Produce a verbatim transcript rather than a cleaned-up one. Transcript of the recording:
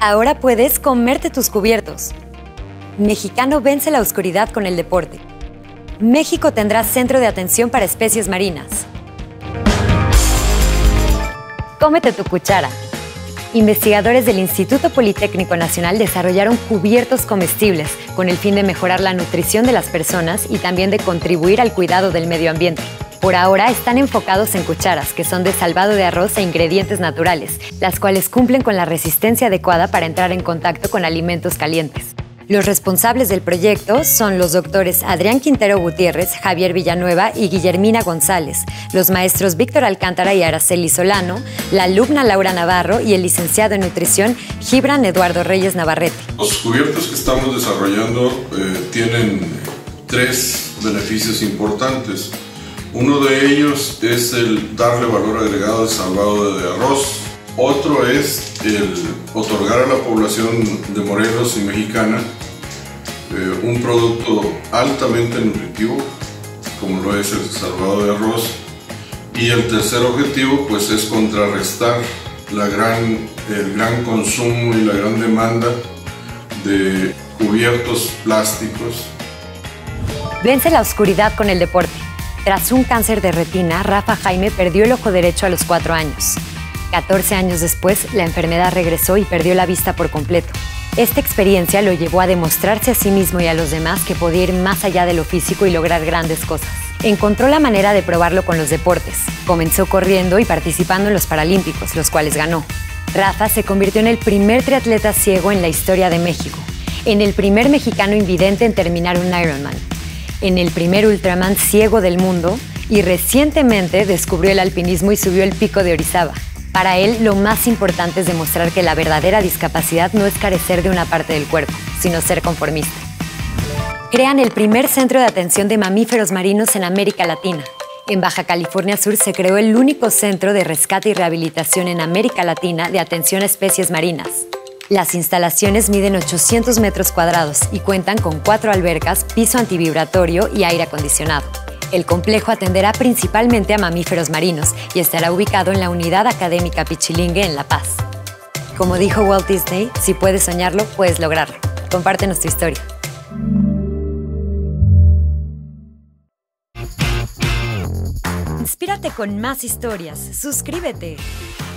Ahora puedes comerte tus cubiertos. Mexicano vence la oscuridad con el deporte. México tendrá centro de atención para especies marinas. Cómete tu cuchara. Investigadores del Instituto Politécnico Nacional desarrollaron cubiertos comestibles con el fin de mejorar la nutrición de las personas y también de contribuir al cuidado del medio ambiente. Por ahora están enfocados en cucharas, que son de salvado de arroz e ingredientes naturales, las cuales cumplen con la resistencia adecuada para entrar en contacto con alimentos calientes. Los responsables del proyecto son los doctores Adrián Quintero Gutiérrez, Javier Villanueva y Guillermina González, los maestros Víctor Alcántara y Araceli Solano, la alumna Laura Navarro y el licenciado en nutrición Gibran Eduardo Reyes Navarrete. Los cubiertos que estamos desarrollando eh, tienen tres beneficios importantes. Uno de ellos es el darle valor agregado al salvado de arroz. Otro es el otorgar a la población de Morelos y mexicana eh, un producto altamente nutritivo, como lo es el salvado de arroz. Y el tercer objetivo pues es contrarrestar la gran, el gran consumo y la gran demanda de cubiertos plásticos. Vence la oscuridad con el deporte. Tras un cáncer de retina, Rafa Jaime perdió el ojo derecho a los cuatro años. catorce años después, la enfermedad regresó y perdió la vista por completo. Esta experiencia lo llevó a demostrarse a sí mismo y a los demás que podía ir más allá de lo físico y lograr grandes cosas. Encontró la manera de probarlo con los deportes. Comenzó corriendo y participando en los Paralímpicos, los cuales ganó. Rafa se convirtió en el primer triatleta ciego en la historia de México, en el primer mexicano invidente en terminar un Ironman, en el primer Ultraman ciego del mundo y recientemente descubrió el alpinismo y subió el pico de Orizaba. Para él, lo más importante es demostrar que la verdadera discapacidad no es carecer de una parte del cuerpo, sino ser conformista. Crean el primer centro de atención de mamíferos marinos en América Latina. En Baja California Sur se creó el único centro de rescate y rehabilitación en América Latina de atención a especies marinas. Las instalaciones miden ochocientos metros cuadrados y cuentan con cuatro albercas, piso antivibratorio y aire acondicionado. El complejo atenderá principalmente a mamíferos marinos y estará ubicado en la Unidad Académica Pichilingue en La Paz. Como dijo Walt Disney, si puedes soñarlo, puedes lograrlo. Compártenos tu historia. Inspírate con más historias. Suscríbete.